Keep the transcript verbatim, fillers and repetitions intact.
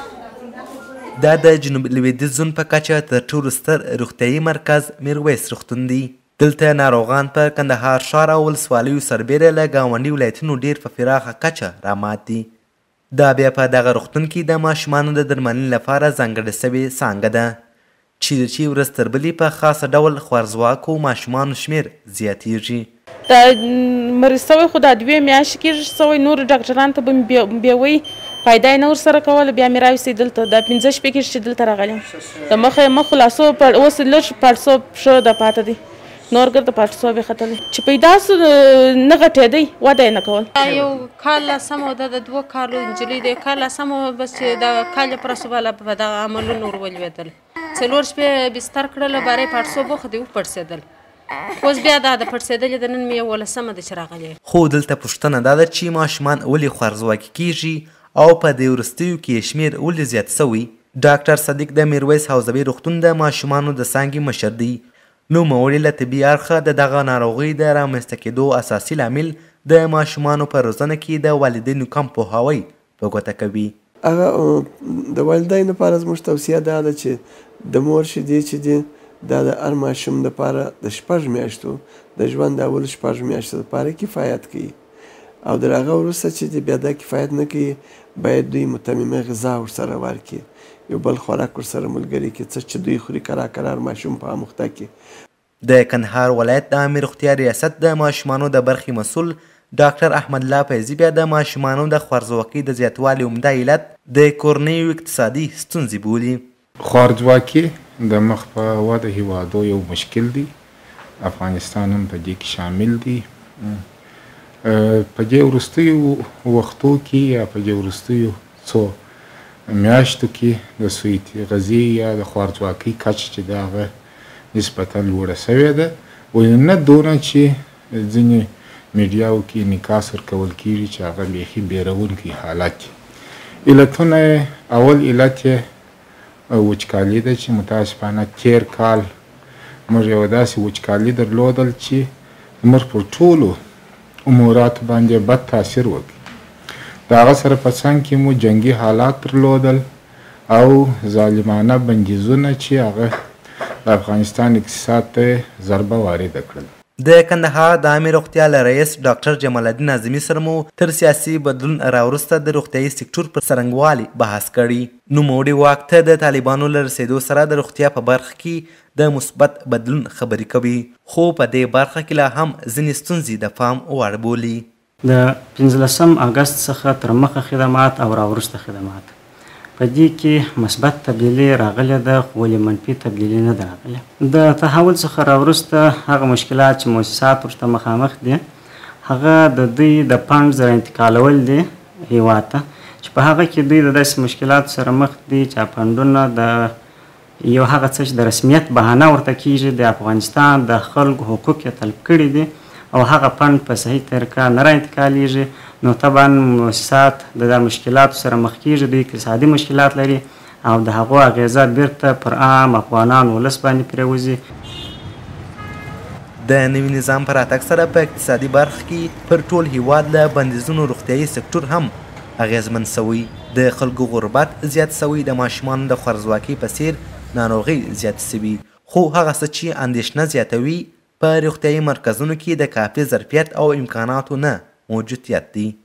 دا د جنوب لویدیځ زون په کچه تر ټولو ستر روغتیایي مرکز میرویس روغتون دی. دلته ناروغان په کندهار ښار او ولسوالیو سربیره له ګاونډي ولایتونو ډیر په پراخه کچه رامات دي. دا بیا په دغه روغتون کې د ماشومانو د درملنې لپاره ځانګړې سوې څانګه ده چیرې چې ورځ تر بلې په خاصه ډول خوارځواکو ماشومانو شمیر زیاتیږي. دا مریض سوی خو دا دوې میاشتې کېږي سوی نورو ډاکټرانو ته به مې بیوی فایده یې نه ورسره کوله. بیا مې راوستې دلته دا پنځه شپې کېږي چې دلته راغلی یم. د مخه یې مخ لاسو اوس لږ پاړسو پښه د پاته دی نور ګرده پاړسو یې ختلی چې پیدا سو نه غټېدی وده یې نه کول. یو کال لسم و د دوه کالو نجلۍ دی کال لسم و بس چې د کال پرسو بالا په دغه عملونو ور ولوېدل څلور شپې بستر کړله باره یې پاړسو بوخه دی وپړسېدل اوس بیا دا د پړسېدلې د نن مې یولسمه ده چې راغلی. خو دلته پوښتنه دا ده چې ماشومان ولې خوارځواکي کیږي او په دې وروستیو کې یې شمېر ولې زیات سوی. ډاکټر صدیق د میرویس حوزوي روغتون د ماشومانو د څانګې مشر دی. نوموړي له طبي اړخه د دغه ناروغۍ د رامنځته کېدو اساسي لامل د ماشومانو په روزنه کې د والدینو کم پوهاوی په ګوته کوي. هغه د والدینو لپاره زموږ توصیه دا ده چې د مور شیدې چې دي دا د هر ماشوم دپاره د شپږ میاشتو د ژوند د اولو شپږ میاشتو دپاره کفایت کوي او د هغه وروسته چې بیا دا کفایت نه کوي باید دوی متممه غذا ورسره ورکړي یو بل خوراک ورسره ملګري کړي څه چې دوی خوري کرار کرار ماشوم په اموخته کړي. د کندهار ولایت د عامې روغتیا ریاست د ماشومانو د برخې مسؤل ډاکټر احمد الله فیضي بیا د ماشومانو د خوارځواکۍ د زیاتوالي عمده علت د کورنیو اقتصادي ستونزې بولي. خوارځواکي د مخ په وده هیوادو یو مشکل دی. افغانستان هم په دې کې شامل دی. په دې وروستیو وختو کې یا په دې وروستیو څو میاشتو کې د سویتي غذې یا د خوارځواکۍ کچه چې د هغه نسبتا لوړه سوې ده ولې نه دونه چې ځینې میډیاو کې انعکاس ورکول کېږي چې هغه بیخي بیرونکی حالت دي. علتونه اول علت یې وچکالي ده چې متاسفانه تیر کال موږ یو داسې وچکالي درلودل چې زموږ پر ټولو اموراتو باندې بد تاثیر وکړي. د هغه سره په څنګ کې مو جنګي حالات درلودل او ظالمانه بندیزونه چې هغه د افغانستان اقتصاد ته ضربه وارده کړل. د کندهار د عامې روغتیا له رئیس ډاکټر جمال الدین اعظمي سره مو تر سیاسي بدلون راوروسته د روغتیایي سکتور پر څرنګوالي بحث کړی. نوموړي واک ته د طالبانو له رسېدو سره د روغتیا په برخه کې د مثبت بدلون خبرې کوي خو په دې برخه کې لا هم ځینې ستونزې د پام وړ بولي. د پنځلسم اګست څخه تر مخه خدمات او راوروسته خدمات په دې کې مثبت تبدیلي راغلې ده خو ولې منفي تبدیلي نه ده راغلې. د تحول څخه راوروسته هغه مشکلات چې مؤسسات ورته مخامخ دي هغه د دوی د فنډ زره انتقالول دي هیواد ته چې په هغه کې دوی د داسې مشکلاتو سره مخ دي چې فنډونه د یو هغه څه چې د رسمیت بهانه ورته کېږي د افغانستان د خلکو حقوق یې طلب کړي دي او هغه فنډ په صحیح طریقه نه را انتقالیږي نو طبعا مؤسسات د دغه مشکلاتو سره مخ کېږي. دوی اقتصادي مشکلات لري او د هغو اغیزه بیرته پر عام افغانان ولس باندې پرېوځي. د نوي نظام په راتګ سره په اقتصادي برخه کې پر ټول هیواد له بندیزونو روغتیایي سکتور هم اغیزمن سوی. د خلکو غربت زیات سوی د ماشومانو د خوارځواکۍ په څیر ناروغۍ زیاتې سوي خو هغه څه چې اندېښنه زیاتوي په روغتیایي مرکزونو کې د کافي ظرفیت او امکاناتو نه موجودیت دی.